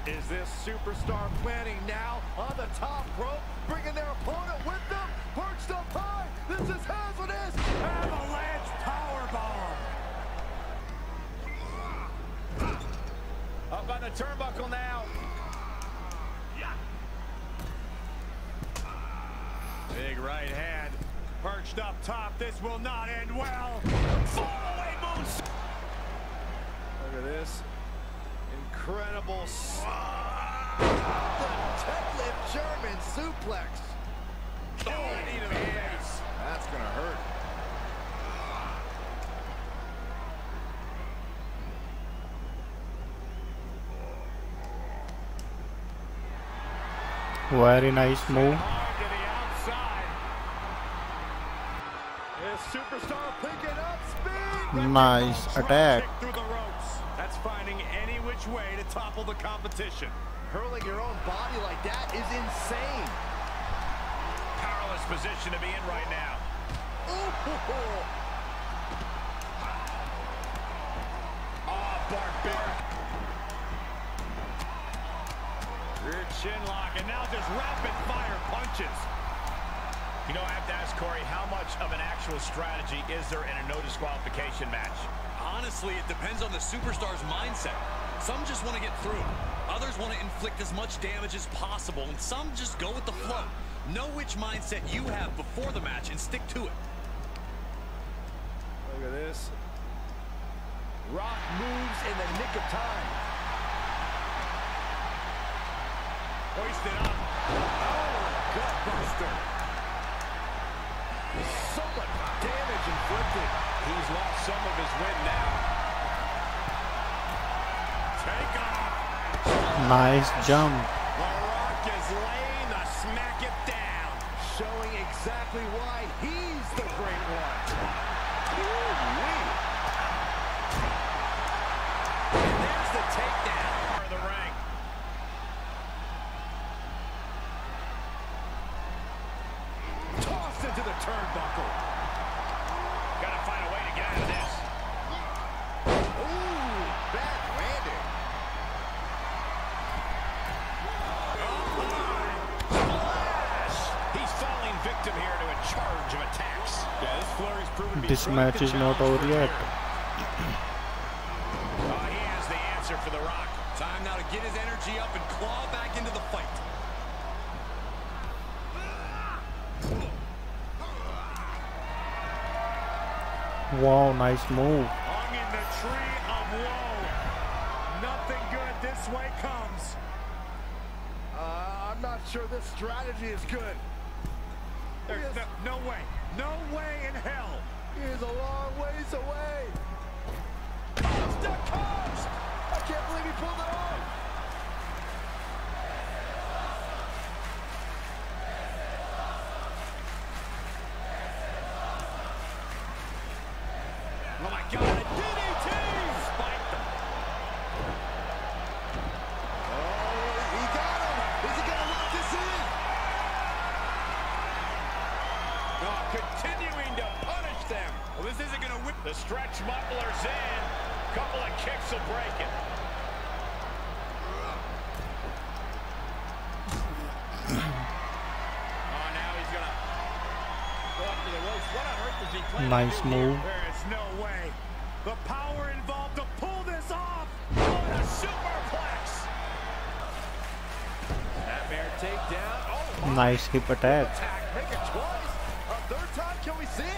Is this superstar planning now on the top rope, bringing their opponent with them, perched up high? This is hazardous. Avalanche powerbomb. Up on the turnbuckle now. Big right hand, perched up top. This will not end well. Fall-away moves. Look at this. Incredible. The deadlift German suplex. Oh, knee to the face. That's gonna hurt. Very nice move. Superstar picking up speed. Nice attack. Through the ropes. That's finding any which way to topple the competition. Hurling your own body like that is insane. Powerless position to be in right now. Oh, barbaric. Rear chin lock, and now just rapid fire punches. You know, I have to ask Corey, how much of an actual strategy is there in a no disqualification match? Honestly, it depends on the superstar's mindset. Some just want to get through. Others want to inflict as much damage as possible, and some just go with the flow. Know which mindset you have before the match and stick to it. Look at this. Rock moves in the nick of time. Hoisted up. Oh, gut buster. So much damage inflicted. He's lost some of his wind now. Take off. Nice jump. The Rock is laying the smack it down. Showing exactly why he's the great one. Ooh-wee. And there's the takedown. In the ring. Tossed into the turnbuckle. Gotta find a way to get out of this. Ooh, bad landing. Splash! He's falling victim here to a charge of attacks. Yeah, this flurry's proven to be. This match is not over yet. Oh, he has the answer for the Rock. Time now to get his energy up and claw back into the fight. Wow, nice move. Hung in the tree of woe. Nothing good this way comes. I'm not sure this strategy is good. There's no way. No way in hell. He is a long ways away. Coast to coast. I can't believe he pulled it off. Oh my God, a DDT! Spiked him. Oh, he got him. Is he gonna lock this in? Oh, continuing to punish them. Well, this isn't gonna whip. The stretch muffler's in. Couple of kicks will break it. Oh, now he's gonna go up to the ropes. What on earth is he planning? Nice move. There is no way. The power involved to pull this off. What a superplex. That bear takedown. Oh, Nice hip attack. Make it twice. A third time, can we see it?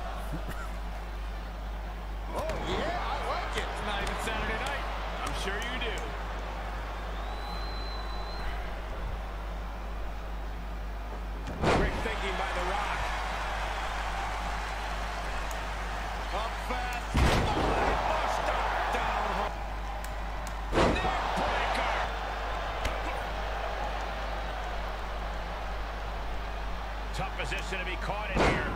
Oh, yeah, I like it. It's not even Saturday night. I'm sure you do. Quick thinking by The Rock. Up fast. Down. Neckbreaker. Tough position to be caught in here.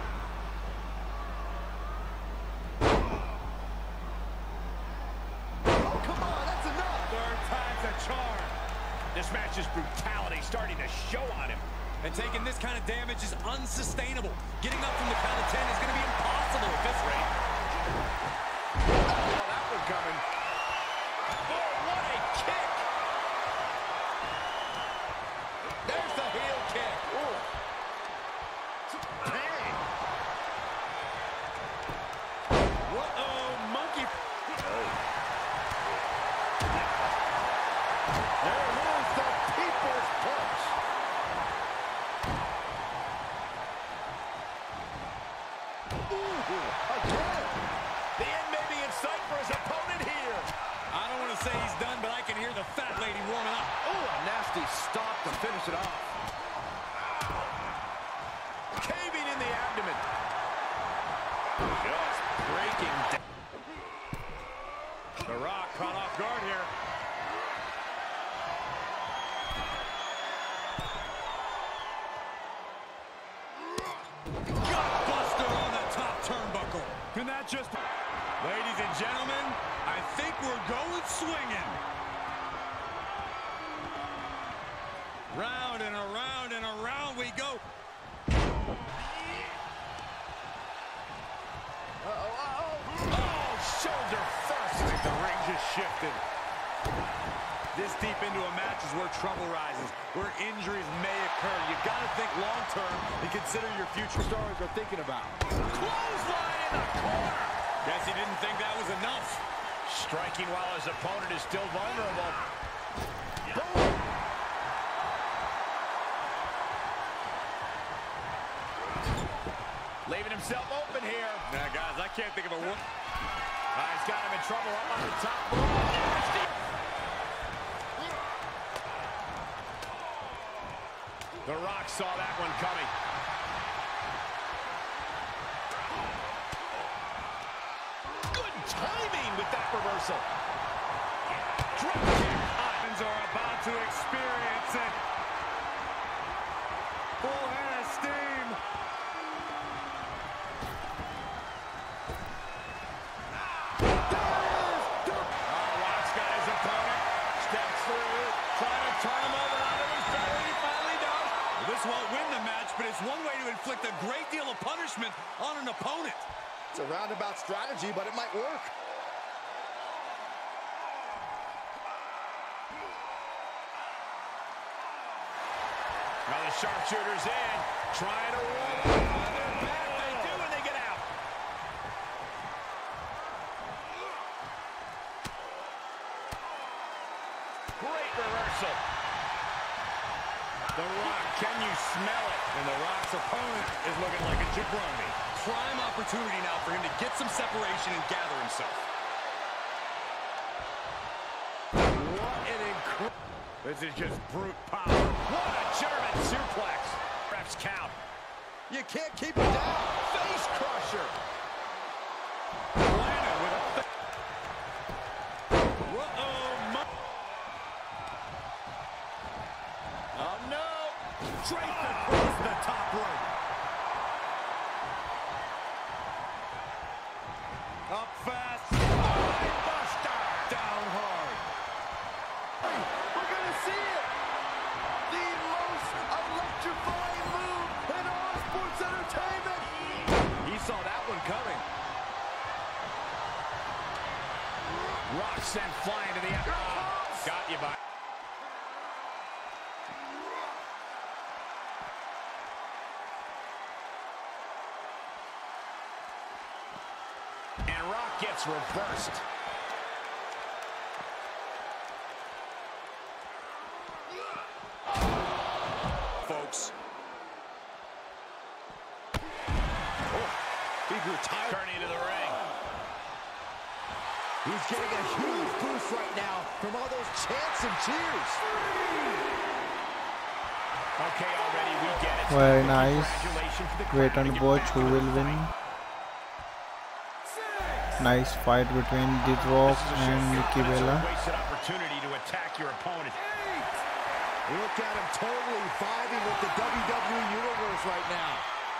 Oh, come on, that's enough. Third time's a charm. This match's brutality starting to show on him. And taking this kind of damage is unsustainable. Getting up from the count of 10 is going to be impossible at this rate. Oh, that one coming. Oh, what a kick. Again. The end may be in sight for his opponent here. I don't want to say he's done, but I can hear the fat lady warming up. Oh, a nasty stop to finish it off. Caving in the abdomen. Just breaking down. The Rock caught off guard here. Gutbuster on the top turnbuckle. And that just... Ladies and gentlemen, I think we're going swinging. Round and around and around we go. Oh, shoulder first. I think the ring just shifted. This deep into a match is where trouble rises, where injuries may occur. You got to think long-term and consider your future. Stars are thinking about. Clothesline in the corner. Guess he didn't think that was enough. Striking while his opponent is still vulnerable. Boom. Leaving himself open here. Now, guys, I can't think of a one. He's got him in trouble up on the top. The Rock saw that one coming. Good timing with that reversal. Drop kick. Fans are about to experience it. Full head of steam. Rock's got his opponent. Steps through. Trying to turn him over onto his belly. He finally does. This won't win the match, but it's one way to inflict a great deal of punishment on an opponent. It's a roundabout strategy, but it might work. Now the sharpshooter's in, trying to run. They're back. They do, and they get out. Great reversal. The Rock, can you smell it? And the Rock's opponent is looking like a jabroni. Prime opportunity now for him to get some separation and gather himself. What an incredible... This is just brute power. What a German suplex. Refs count. You can't keep it down. Face crusher. Landed with a... Oh, no. Draped across the top rope. Up fast. Buster. Down hard. We're going to see it. The most electrifying move in all sports entertainment. He saw that one coming. Rock sent flying to the end. Got you by. And Rock gets reversed. Folks. He grew tired. Turning into the ring. He's getting a huge boost right now from all those chants and cheers. Okay, already we get it. Very nice. Wait and watch who will win. Nice fight between The Rock and Nikki Bella. Wasted opportunity to attack your opponent. Look at him totally vibing with the WWE Universe right now.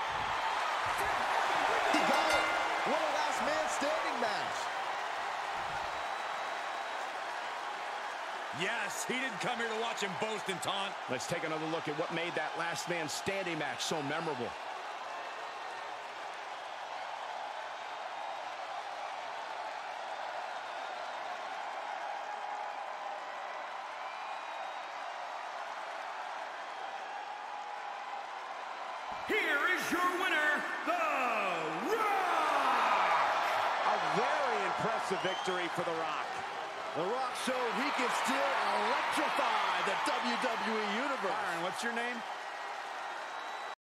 He got it. What a last man standing match. Yes, he didn't come here to watch him boast and taunt. Let's take another look at what made that last man standing match so memorable. Here is your winner, The Rock! A very impressive victory for The Rock. The Rock showed he can still electrify the WWE Universe. Byron, what's your name?